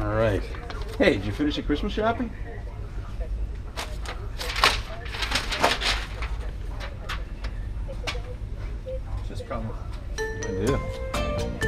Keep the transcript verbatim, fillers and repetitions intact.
All right. Hey, did you finish your Christmas shopping? Just problem. I do.